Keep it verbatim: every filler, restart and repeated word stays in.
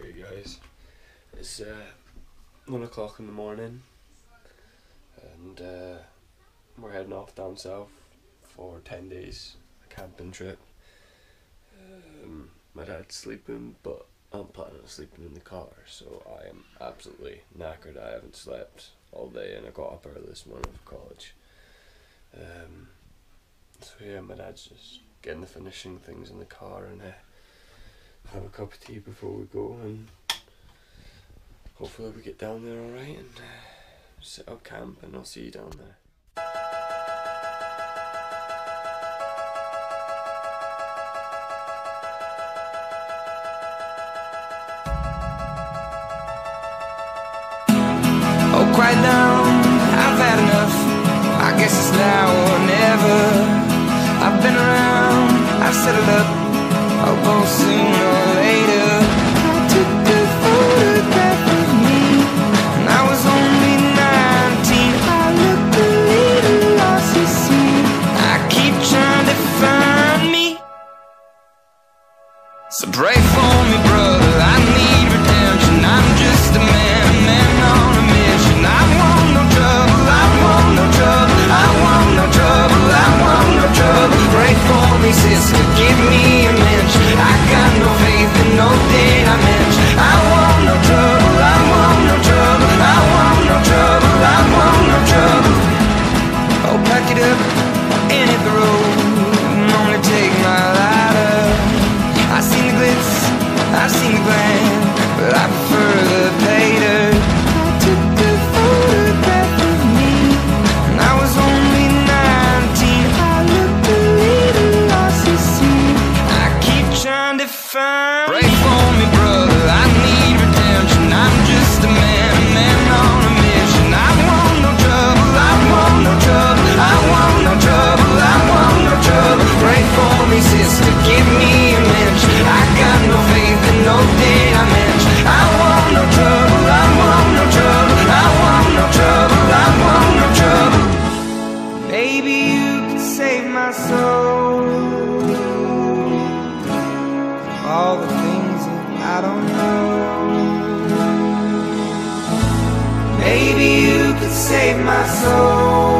Hey guys, it's uh, one o'clock in the morning and uh, we're heading off down south for ten days, a camping trip. Um, my dad's sleeping, but I'm planning on sleeping in the car, so I am absolutely knackered. I haven't slept all day and I got up early this morning for college. Um, so yeah, my dad's just getting the finishing things in the car and uh, have a cup of tea before we go, and hopefully we get down there alright and uh, set up camp, and I'll see you down there. Oh, quiet down, I've had enough. I guess it's now or never. I've been around, I've settled up. I'll go sooner or later. I took a photograph of me and I was only nineteen. I look a little lost, you see. I keep trying to find me. So pray for me, brother, I need redemption. I'm just a man, a man on a mission. I want no trouble, I want no trouble, I want no trouble, I want no trouble. Pray for me, sister, give me a mention. I got no faith in no dimension. I want no trouble, I want no trouble, I want no trouble, I want no trouble. Oh, pack it up and hit the road, and only take my lighter. I seen the glitz, I've seen the glam, but I prefer the pater. I took a photograph of me and I was only nineteen. I looked a little lost, you see. I keep trying to find. Pray for me, brother, I need redemption. I'm just a man, a man on a mission. I want no trouble, I want no trouble, I want no trouble, I want no trouble. Pray for me, sister, give me a mention. I got no faith in no dimension. I want no trouble, I want no trouble, I want no trouble, I want no trouble. Maybe you could save my soul. All the things that I don't know. Maybe you could save my soul.